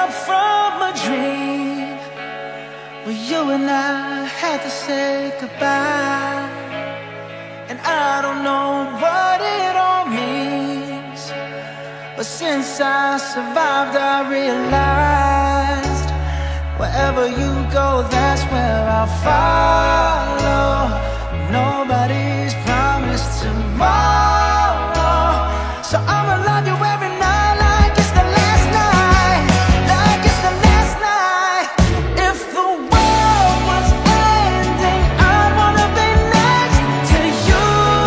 up from a dream where you and I had to say goodbye. And I don't know what it all means, but since I survived I realized wherever you go, that's where I'll follow. Nobody's promised tomorrow, so I'ma love you every night like it's the last night, like it's the last night. If the world was ending, I'd wanna be next to you.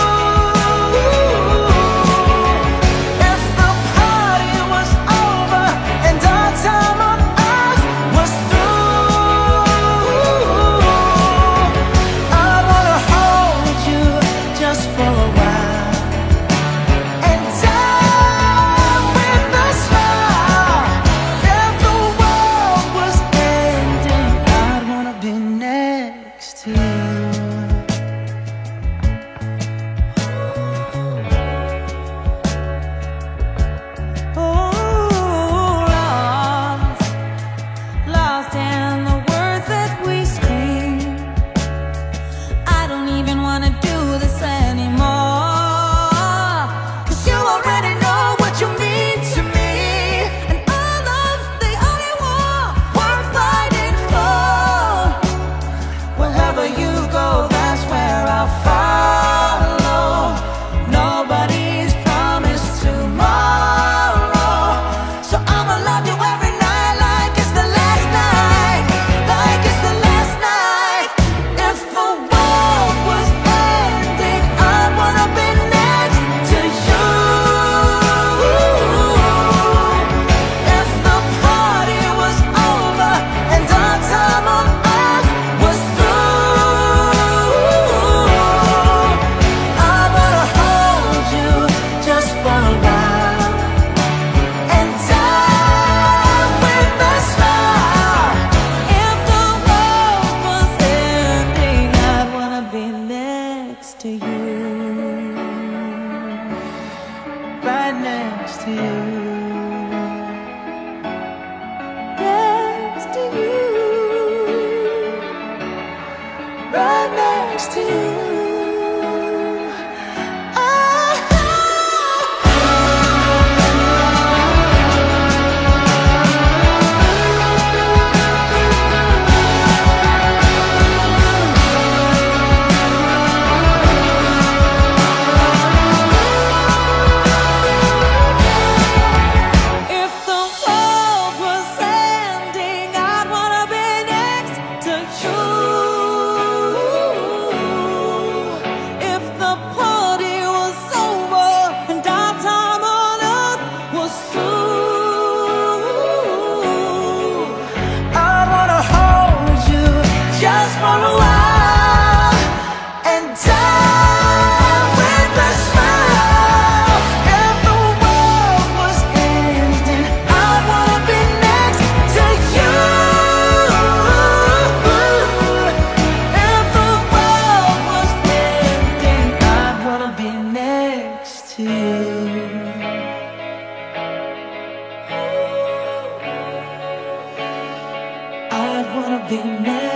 If the party was over and our time on earth was through, I wanna hold you just for a while and die with a smile. If the world was ending, I'd wanna be next to you. Lost in the words that we scream. I don't even wanna do this anymore, 'cause you already know what you mean to me, and all love's the only war worth fighting for. Wherever you go, that's where I'll follow. Nobody's promised tomorrow, so I'ma love you every night like it's the last night, like it's the last night. If the world was ending, I'd wanna be next to you. If the party was over and our time on earth was through, I wanna hold you just for a while and die with a smile. If the world was ending, I'd wanna be next to you. Right next to you. Next to you. Right next to you. If the world was ending, I'd wanna be next to you. If the party was over and our time on earth was through, I wanna hold you just for a while and die with a smile. If the world was ending, I wanna be next to you. If the world was ending, I wanna be next to you. I wanna be next